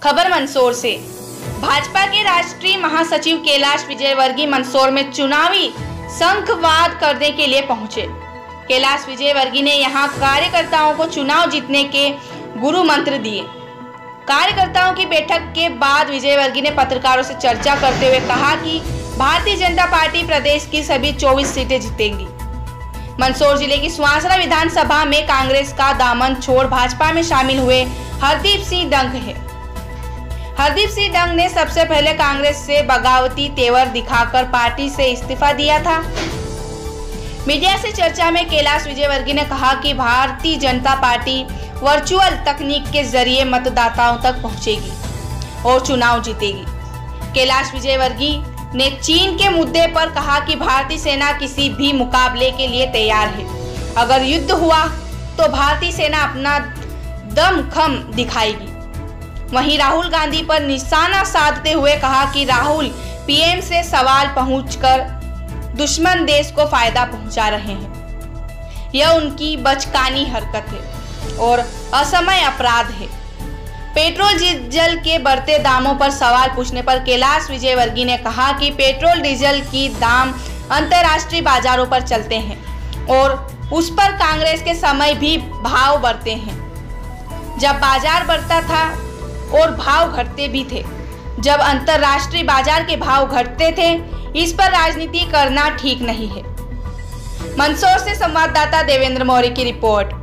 खबर मंदसौर से। भाजपा के राष्ट्रीय महासचिव कैलाश विजयवर्गीय मंदसौर में चुनावी शंखवाद करने के लिए पहुंचे। कैलाश विजयवर्गीय ने यहां कार्यकर्ताओं को चुनाव जीतने के गुरु मंत्र दिए। कार्यकर्ताओं की बैठक के बाद विजयवर्गीय ने पत्रकारों से चर्चा करते हुए कहा कि भारतीय जनता पार्टी प्रदेश की सभी 24 सीटें जीतेंगी। मंदसौर जिले की सुवासरा विधानसभा में कांग्रेस का दामन छोड़ भाजपा में शामिल हुए हरदीप सिंह डंग है। हरदीप सिंह डंग ने सबसे पहले कांग्रेस से बगावती तेवर दिखाकर पार्टी से इस्तीफा दिया था। मीडिया से चर्चा में कैलाश विजयवर्गीय ने कहा कि भारतीय जनता पार्टी वर्चुअल तकनीक के जरिए मतदाताओं तक पहुंचेगी और चुनाव जीतेगी। कैलाश विजयवर्गीय ने चीन के मुद्दे पर कहा कि भारतीय सेना किसी भी मुकाबले के लिए तैयार है। अगर युद्ध हुआ तो भारतीय सेना अपना दमखम दिखाएगी। वहीं राहुल गांधी पर निशाना साधते हुए कहा कि राहुल पीएम से सवाल पूछकर दुश्मन देश को फायदा पहुंचा रहे हैं। यह उनकी बचकानी हरकत है और असमय अपराध है। पेट्रोल डीजल के बढ़ते दामों पर सवाल पूछने पर कैलाश विजयवर्गीय ने कहा कि पेट्रोल डीजल की दाम अंतर्राष्ट्रीय बाजारों पर चलते हैं और उस पर कांग्रेस के समय भी भाव बढ़ते हैं। जब बाजार बढ़ता था और भाव घटते भी थे। जब अंतर्राष्ट्रीय बाजार के भाव घटते थे, इस पर राजनीति करना ठीक नहीं है। मंदसौर से संवाददाता देवेंद्र मौर्य की रिपोर्ट।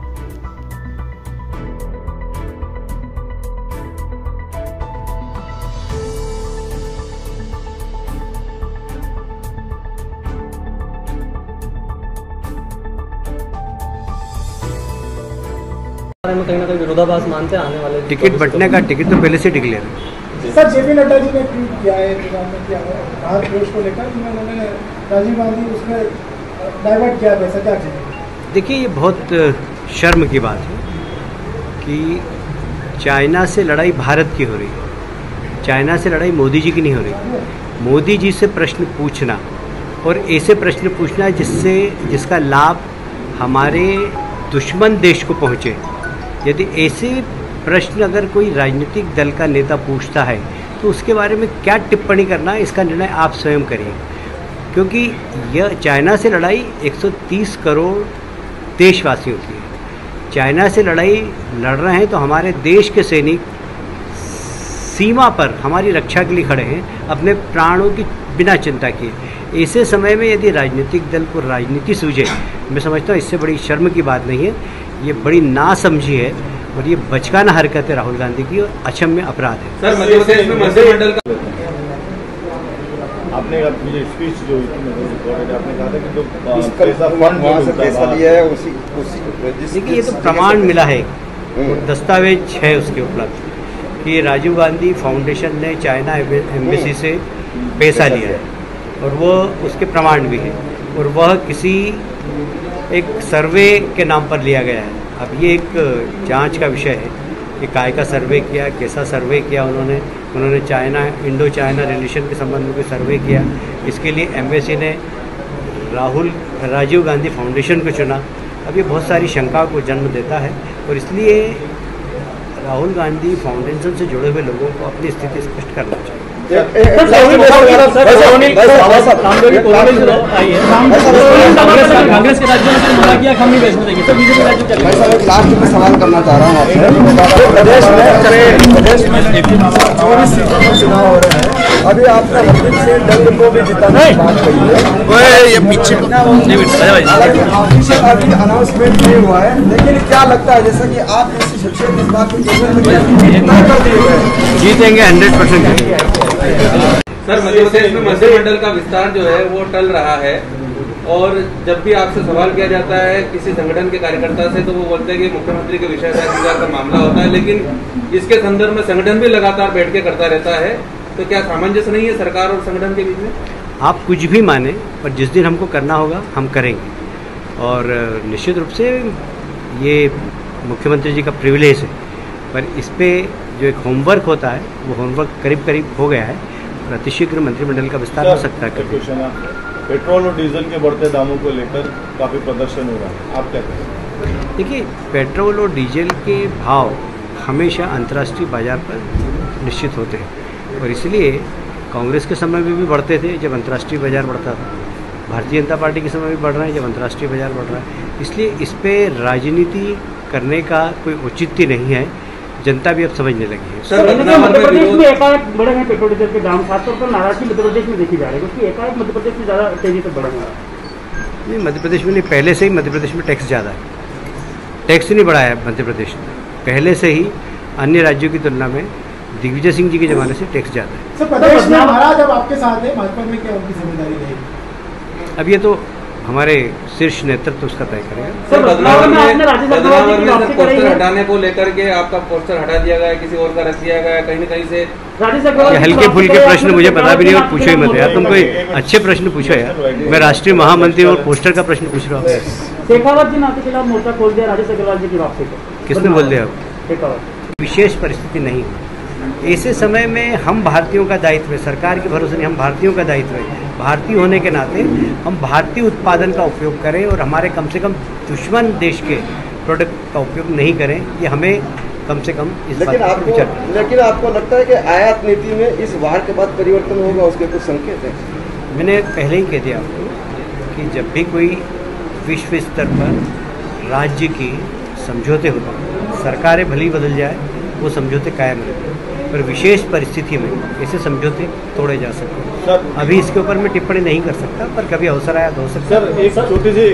में कहीं ना कहीं विरोधाभास मानते हैं आने वाले टिकट बंटने का टिकट तो पहले से डिक्लेयर है। सर जेपी नड्डा जी ने ट्वीट किया है भारत देश को लेकर, उन्होंने राजीव गांधी उसमें डाइवर्ट किया, वैसा क्या चाहिए? देखिए, ये बहुत शर्म की बात है कि चाइना से लड़ाई भारत की हो रही है, चाइना से लड़ाई मोदी जी की नहीं हो रही। मोदी जी से प्रश्न पूछना और ऐसे प्रश्न पूछना जिसका लाभ हमारे दुश्मन देश को पहुँचे, यदि ऐसे प्रश्न अगर कोई राजनीतिक दल का नेता पूछता है तो उसके बारे में क्या टिप्पणी करना है, इसका निर्णय आप स्वयं करिए। क्योंकि यह चाइना से लड़ाई 130 करोड़ देशवासियों की है। चाइना से लड़ाई लड़ रहे हैं तो हमारे देश के सैनिक सीमा पर हमारी रक्षा के लिए खड़े हैं, अपने प्राणों की बिना चिंता किए। ऐसे समय में यदि राजनीतिक दल को राजनीति सूझे, मैं समझता हूँ इससे बड़ी शर्म की बात नहीं है। ये बड़ी नासमझी है और ये बचकाना हरकत है राहुल गांधी की और अक्षम्य अपराध है। सर, मध्यप्रदेश में मंत्रिमंडल का आपने अपनी स्पीच जो आपने कहा था कि जो पैसा दिया है उसी देखिए, ये तो प्रमाण मिला है और दस्तावेज है उसके उपलब्ध कि राजीव गांधी फाउंडेशन ने चाइना एम्बेसी से पैसा लिया है और वो उसके प्रमाण भी है और वह किसी एक सर्वे के नाम पर लिया गया है। अब ये एक जांच का विषय है कि काय का सर्वे किया, कैसा सर्वे किया उन्होंने चाइना इंडो चाइना रिलेशन के संबंध में कोई सर्वे किया। इसके लिए एम्बेसी ने राजीव गांधी फाउंडेशन को चुना। अब ये बहुत सारी शंका को जन्म देता है और इसलिए राहुल गांधी फाउंडेशन से जुड़े हुए लोगों को अपनी स्थिति स्पष्ट करना चाहिए। कांग्रेस के राज्यों में लास्ट में सवाल करना चाह रहा हूँ आपसे। प्रदेश में 24 सीटों पर चुनाव हो रहे हैं। अभी आपने हरदीप सिंह डंग को भी जिताने की बात कही है, ये पीछे अभी अनाउंसमेंट नहीं हुआ है, लेकिन क्या लगता है जैसा कि आप इस शख्सियत इस बात की जीतेंगे 100%। सर, मध्यप्रदेश में मंत्रिमंडल का विस्तार जो है वो टल रहा है और जब भी आपसे सवाल किया जाता है किसी संगठन के कार्यकर्ता से तो वो बोलते हैं कि मुख्यमंत्री के विषय का मामला होता है, लेकिन इसके संदर्भ में संगठन भी लगातार बैठ के करता रहता है। तो क्या सामंजस्य नहीं है सरकार और संगठन के बीच में? आप कुछ भी माने, पर जिस दिन हमको करना होगा हम करेंगे और निश्चित रूप से ये मुख्यमंत्री जी का प्रिविलेज है, पर इस पर जो एक होमवर्क होता है वो होमवर्क करीब करीब हो गया है और अतिशीघ्र मंत्रिमंडल का विस्तार हो सकता है। पेट्रोल और डीजल के बढ़ते दामों को लेकर काफ़ी प्रदर्शन हो रहा है, आप क्या कहें? देखिए, पेट्रोल और डीजल के भाव हमेशा अंतर्राष्ट्रीय बाजार पर निश्चित होते हैं और इसलिए कांग्रेस के समय में भी बढ़ते थे जब अंतर्राष्ट्रीय बाजार बढ़ता था, भारतीय जनता पार्टी के समय भी बढ़ रहे हैं जब अंतर्राष्ट्रीय बाजार बढ़ रहा है। इसलिए इस पर राजनीति करने का कोई औचित्य नहीं है, जनता भी अब समझने लगी है। सर, मध्य प्रदेश में एकाएक बढ़े हैं पेट्रोल डीजल के दाम, खासतौर पर नाराजगी मध्य प्रदेश में देखी जा रही है, क्योंकि एकाएक मध्य प्रदेश में ज़्यादा तेजी से बढ़ा है। नहीं, मध्य प्रदेश में नहीं, पहले से ही मध्य प्रदेश में टैक्स ज़्यादा है, टैक्स नहीं बढ़ाया है मध्य प्रदेश ने, पहले से ही अन्य राज्यों की तुलना में दिग्विजय सिंह जी के ज़माने से टैक्स ज़्यादा है। सर, प्रदेश में महाराज अब आपके साथ है, भाजपा में क्या उनकी जिम्मेदारी रहेगी? अब ये तो हमारे शीर्ष नेतृत्व उसका तय करेगा। सर, बदलाव में पोस्टर हटाने को लेकर के आपका पोस्टर हटा दिया गया, किसी और का रख दिया गया, कहीं न कहीं से ये हल्के फुल्के प्रश्न मुझे पता भी नहीं और पूछो ही मत यार, तुम कोई अच्छे प्रश्न पूछो यार। मैं राष्ट्रीय महामंत्री और पोस्टर का प्रश्न पूछ रहा हूँ। शेखावत जी ने आपके खिलाफ मोर्चा खोल दिया राजेश अग्रवाल जी की वापसी को, किसने बोल दिया? शेखावत। विशेष परिस्थिति नहीं, ऐसे समय में हम भारतीयों का दायित्व है, सरकार के भरोसे नहीं, हम भारतीयों का दायित्व है। भारतीय होने के नाते हम भारतीय उत्पादन का उपयोग करें और हमारे कम से कम दुश्मन देश के प्रोडक्ट का उपयोग नहीं करें, ये हमें कम से कम इस बात पर विचार करें। लेकिन आपको लगता है कि आयात नीति में इस वार के बाद परिवर्तन होगा, उसके कुछ संकेत हैं? मैंने पहले ही कह दिया आपको कि जब भी कोई विश्व स्तर पर राज्य की समझौते होते हैं, सरकारें भली बदल जाए, वो समझौते कायम रहते हैं, पर विशेष परिस्थिति में ऐसे समझौते तोड़े जा सकते हैं। अभी इसके ऊपर मैं टिप्पणी नहीं कर सकता, पर कभी अवसर आया तो हो सकता है। सर, एक छोटी सी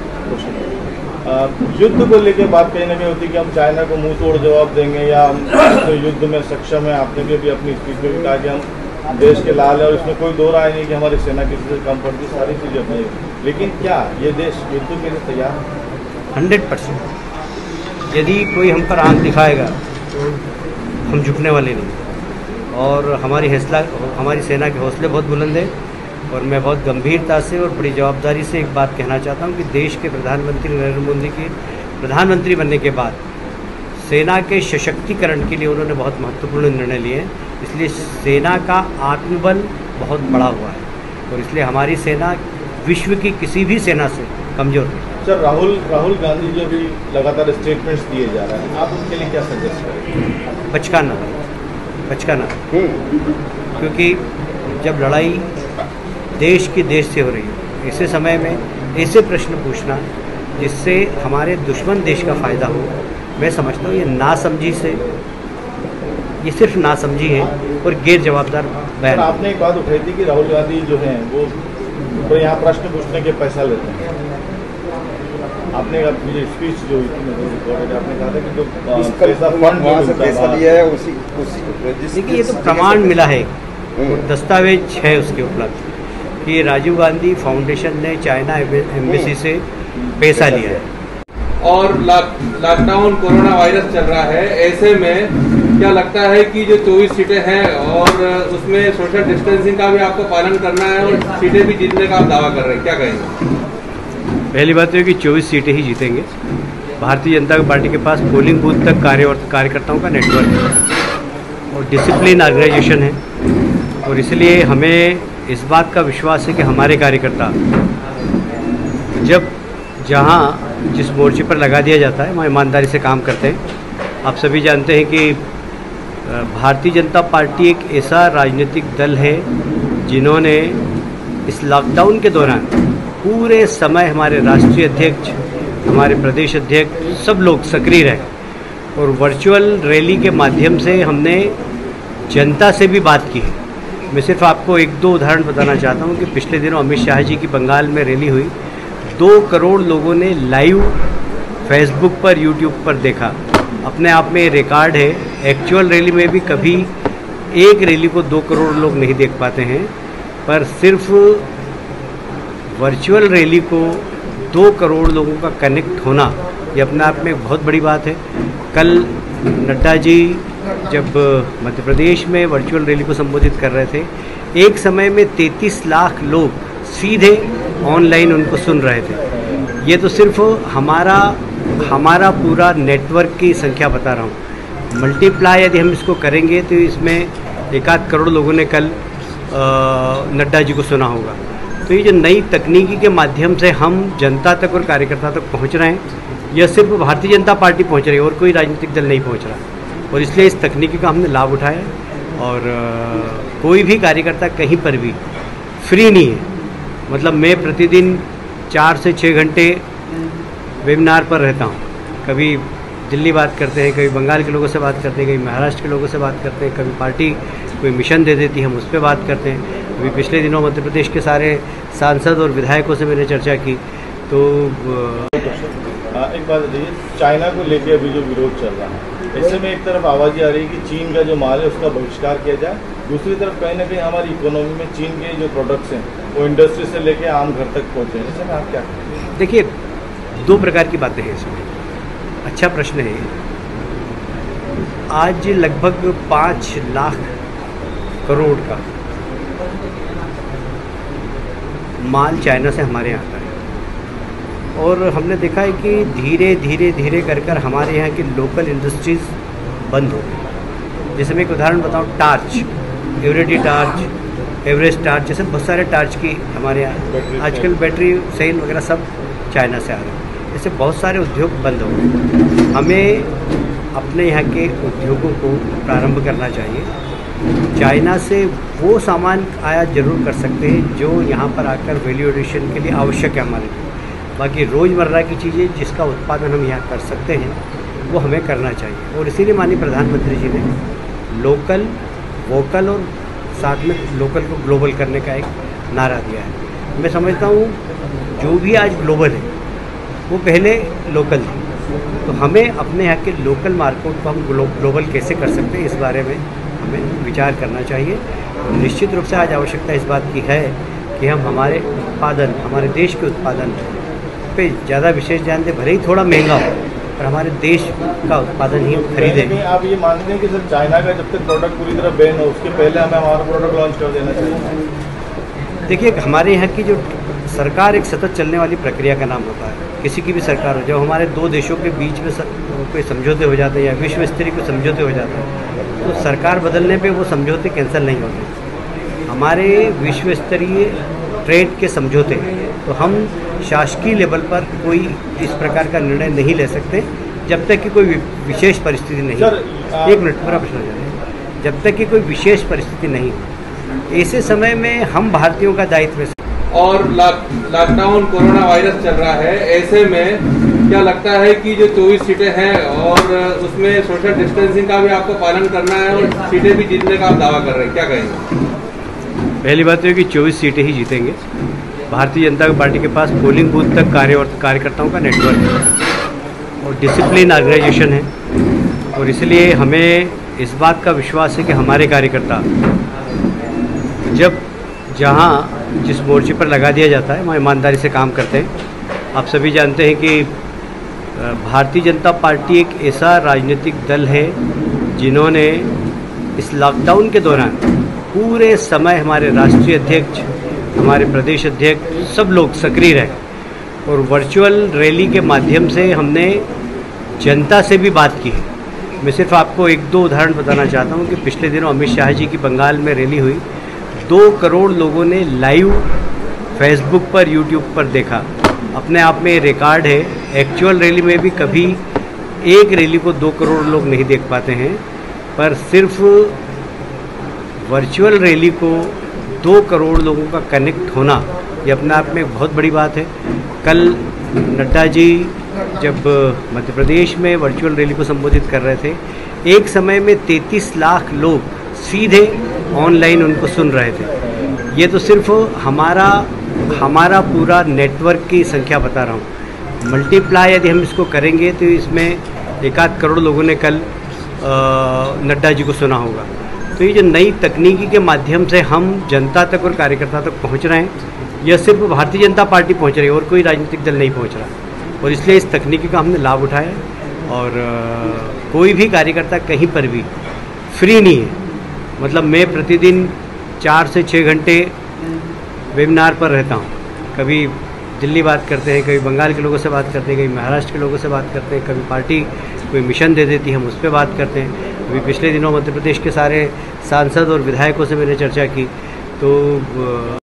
युद्ध को लेकर बात कहीं ना कहीं होती है कि हम चाइना को मुंह तोड़ जवाब देंगे या हम तो युद्ध में सक्षम है। आपने भी अपनी स्पीच में भी कहा कि हम देश के लाल है और इसमें कोई दो राय नहीं कि हमारी सेना किसी से कम पड़ती, सारी चीज़ें अपनी। लेकिन क्या ये देश युद्ध के लिए तैयार है? 100%। यदि कोई हम पर आंख दिखाएगा तो हम झुकने वाले नहीं, और हमारी सेना के हौसले बहुत बुलंद है और मैं बहुत गंभीरता से और बड़ी जवाबदारी से एक बात कहना चाहता हूं कि देश के प्रधानमंत्री नरेंद्र मोदी के प्रधानमंत्री बनने के बाद सेना के सशक्तिकरण के लिए उन्होंने बहुत महत्वपूर्ण निर्णय लिए हैं। इसलिए सेना का आत्मबल बहुत बढ़ा हुआ है और इसलिए हमारी सेना विश्व की किसी भी सेना से कमज़ोर नहीं। सर, राहुल गांधी जो भी लगातार स्टेटमेंट्स दिए जा रहे हैं, आप उनके लिए क्या सजेस्ट करेंगे? बचकाना, क्योंकि जब लड़ाई देश से हो रही है, ऐसे समय में ऐसे प्रश्न पूछना जिससे हमारे दुश्मन देश का फ़ायदा हो, मैं समझता हूँ ये नासमझी से, ये सिर्फ नासमझी है और गैर जवाबदार बयान। आपने एक बात उठाई थी कि राहुल गांधी जो हैं वो तो यहाँ प्रश्न पूछने के पैसा लेते हैं। आपने अपनी स्पीच जो आपने कहा था कि जो पैसा लिया है उसी देखिए, ये तो प्रमाण मिला है, दस्तावेज है उसके उपलब्ध कि राजीव गांधी फाउंडेशन ने चाइना एम्बेसी से पैसा लिया है। और लॉकडाउन कोरोना वायरस चल रहा है, ऐसे में क्या लगता है कि जो 24 सीटें हैं और उसमें सोशल डिस्टेंसिंग का भी आपको पालन करना है और सीटें भी जीतने का आप दावा कर रहे हैं, क्या कहेंगे? पहली बात तो है कि 24 सीटें ही जीतेंगे। भारतीय जनता पार्टी के पास पोलिंग बूथ तक कार्यकर्ताओं का नेटवर्क है और डिसिप्लिन ऑर्गेनाइजेशन है और इसलिए हमें इस बात का विश्वास है कि हमारे कार्यकर्ता जब जिस मोर्चे पर लगा दिया जाता है वहाँ ईमानदारी से काम करते हैं। आप सभी जानते हैं कि भारतीय जनता पार्टी एक ऐसा राजनीतिक दल है जिन्होंने इस लॉकडाउन के दौरान पूरे समय हमारे राष्ट्रीय अध्यक्ष, हमारे प्रदेश अध्यक्ष, सब लोग सक्रिय रहे और वर्चुअल रैली के माध्यम से हमने जनता से भी बात की है। मैं सिर्फ आपको एक दो उदाहरण बताना चाहता हूँ कि पिछले दिनों अमित शाह जी की बंगाल में रैली हुई, 2 करोड़ लोगों ने लाइव फेसबुक पर, यूट्यूब पर देखा। अपने आप में रिकॉर्ड है। एक्चुअल रैली में भी कभी एक रैली को 2 करोड़ लोग नहीं देख पाते हैं, पर सिर्फ वर्चुअल रैली को 2 करोड़ लोगों का कनेक्ट होना ये अपने आप में एक बहुत बड़ी बात है। कल नड्डा जी जब मध्य प्रदेश में वर्चुअल रैली को संबोधित कर रहे थे, एक समय में 33 लाख लोग सीधे ऑनलाइन उनको सुन रहे थे। ये तो सिर्फ हमारा पूरा नेटवर्क की संख्या बता रहा हूँ। मल्टीप्लाई यदि हम इसको करेंगे तो इसमें 1-8 करोड़ लोगों ने कल नड्डा जी को सुना होगा। तो ये जो नई तकनीकी के माध्यम से हम जनता तक और कार्यकर्ता तक पहुँच रहे हैं, यह सिर्फ भारतीय जनता पार्टी पहुँच रही है और कोई राजनीतिक दल नहीं पहुँच रहा। और इसलिए इस तकनीकी का हमने लाभ उठाया है। और कोई भी कार्यकर्ता कहीं पर भी फ्री नहीं है। मतलब मैं प्रतिदिन 4 से 6 घंटे वेबिनार पर रहता हूँ। कभी दिल्ली बात करते हैं, कभी बंगाल के लोगों से बात करते हैं, कभी महाराष्ट्र के लोगों से बात करते हैं, कभी पार्टी कोई मिशन दे देती है, हम उस पर बात करते हैं। अभी पिछले दिनों मध्य प्रदेश के सारे सांसद और विधायकों से मैंने चर्चा की। तो एक बात बताइए, चाइना को लेकर अभी जो विरोध चल रहा है, ऐसे में एक तरफ आवाज़ आ रही है कि चीन का जो माल है उसका बहिष्कार किया जाए, दूसरी तरफ कहीं ना कहीं हमारी इकोनॉमी में चीन के जो प्रोडक्ट्स हैं वो इंडस्ट्री से लेके आम घर तक पहुँचे हैं। ऐसे में आप क्या करेंगे? देखिए, 2 प्रकार की बातें हैं इसमें। अच्छा प्रश्न है। आज लगभग 5 लाख करोड़ का माल चाइना से हमारे यहाँ आता है और हमने देखा है कि धीरे धीरे धीरे कर हमारे यहाँ की लोकल इंडस्ट्रीज़ बंद हो गई। जैसे मैं एक उदाहरण बताऊँ, torch, Eveready torch, Everest torch, जैसे बहुत सारे टार्च की हमारे यहाँ आजकल बैटरी सेल वगैरह सब चाइना से आ रहे हैं। ऐसे बहुत सारे उद्योग बंद हो गए। हमें अपने यहाँ के उद्योगों को प्रारंभ करना चाहिए। चाइना से वो सामान आयात जरूर कर सकते हैं जो यहाँ पर आकर वैल्यू एडिशन के लिए आवश्यक है हमारे लिए। बाकी रोज़मर्रा की चीज़ें जिसका उत्पादन हम यहाँ कर सकते हैं वो हमें करना चाहिए। और इसीलिए माननीय प्रधानमंत्री जी ने लोकल, वोकल और साथ में लोकल को ग्लोबल करने का एक नारा दिया है। मैं समझता हूँ जो भी आज ग्लोबल है वो पहले लोकल थी, तो हमें अपने यहाँ के लोकल मार्केट को हम ग्लोबल कैसे कर सकते हैं इस बारे में हमें विचार करना चाहिए। निश्चित रूप से आज आवश्यकता इस बात की है कि हम हमारे उत्पादन, हमारे देश के उत्पादन पे ज़्यादा विशेष ध्यान दें। भले ही थोड़ा महंगा हो पर हमारे देश का उत्पादन ही हम खरीदें। आप ये मानते हैं कि सर चाइना का जब तक प्रोडक्ट पूरी तरह बैन हो उसके पहले हमें हमारा प्रोडक्ट लॉन्च कर देना चाहिए? देखिए, हमारे यहाँ की जो सरकार एक सतत चलने वाली प्रक्रिया का नाम होता है। किसी की भी सरकार हो, जब हमारे 2 देशों के बीच में कोई समझौते हो जाते हैं या विश्व स्तरीय कोई समझौते हो जाते हैं तो सरकार बदलने पे वो समझौते कैंसिल नहीं होते। हमारे विश्व स्तरीय ट्रेड के समझौते, तो हम शासकीय लेवल पर कोई इस प्रकार का निर्णय नहीं ले सकते जब तक कि कोई विशेष परिस्थिति नहीं। एक मिनट, पूरा प्रश्न जाए। जब तक कि कोई विशेष परिस्थिति नहीं हो, ऐसे समय में हम भारतीयों का दायित्व है। और लॉकडाउन, कोरोना वायरस चल रहा है, ऐसे में क्या लगता है कि जो 24 सीटें हैं और उसमें सोशल डिस्टेंसिंग का भी आपको पालन करना है और सीटें भी जीतने का आप दावा कर रहे हैं, क्या कहेंगे? पहली बात तो है कि 24 सीटें ही जीतेंगे। भारतीय जनता पार्टी के पास पोलिंग बूथ तक कार्यकर्ताओं का नेटवर्क है और डिसिप्लिन ऑर्गेनाइजेशन है और इसलिए हमें इस बात का विश्वास है कि हमारे कार्यकर्ता जब जहाँ जिस मोर्चे पर लगा दिया जाता है वहाँ ईमानदारी से काम करते हैं। आप सभी जानते हैं कि भारतीय जनता पार्टी एक ऐसा राजनीतिक दल है जिन्होंने इस लॉकडाउन के दौरान पूरे समय हमारे राष्ट्रीय अध्यक्ष, हमारे प्रदेश अध्यक्ष, सब लोग सक्रिय रहे और वर्चुअल रैली के माध्यम से हमने जनता से भी बात की है। मैं सिर्फ आपको 1-2 उदाहरण बताना चाहता हूँ कि पिछले दिनों अमित शाह जी की बंगाल में रैली हुई। 2 करोड़ लोगों ने लाइव फेसबुक पर, यूट्यूब पर देखा। अपने आप में रिकॉर्ड है। एक्चुअल रैली में भी कभी एक रैली को 2 करोड़ लोग नहीं देख पाते हैं, पर सिर्फ वर्चुअल रैली को 2 करोड़ लोगों का कनेक्ट होना ये अपने आप में एक बहुत बड़ी बात है। कल नड्डा जी जब मध्य प्रदेश में वर्चुअल रैली को संबोधित कर रहे थे, एक समय में 33 लाख लोग सीधे ऑनलाइन उनको सुन रहे थे। ये तो सिर्फ हमारा पूरा नेटवर्क की संख्या बता रहा हूँ। मल्टीप्लाई यदि हम इसको करेंगे तो इसमें 1-8 करोड़ लोगों ने कल नड्डा जी को सुना होगा। तो ये जो नई तकनीकी के माध्यम से हम जनता तक और कार्यकर्ता तक पहुँच रहे हैं, यह सिर्फ भारतीय जनता पार्टी पहुँच रही है और कोई राजनीतिक दल नहीं पहुँच रहा। और इसलिए इस तकनीकी का हमने लाभ उठाया है और कोई भी कार्यकर्ता कहीं पर भी फ्री नहीं है। मतलब मैं प्रतिदिन 4 से 6 घंटे वेबिनार पर रहता हूँ। कभी दिल्ली बात करते हैं, कभी बंगाल के लोगों से बात करते हैं, कभी महाराष्ट्र के लोगों से बात करते हैं, कभी पार्टी कोई मिशन दे देती है, हम उस पर बात करते हैं। अभी पिछले दिनों मध्य प्रदेश के सारे सांसद और विधायकों से मैंने चर्चा की। तो